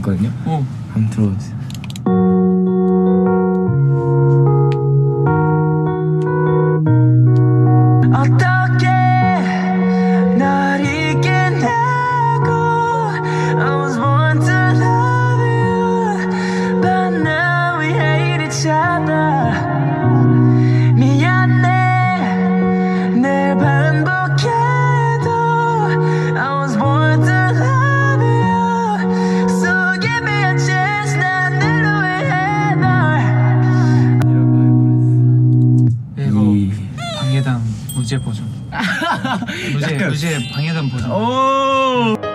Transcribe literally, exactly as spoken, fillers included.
있거든요. 오. 한번 들어보세요. 어떻게 널 잊겠냐고 I was born to love you But now we hate each other 미안해 늘 반복해도 I was born to love you So give me a chance 난 늘 후회해 널 이거 이... 방해당 무제 버전. 무제 무제 방해당 버전. 오.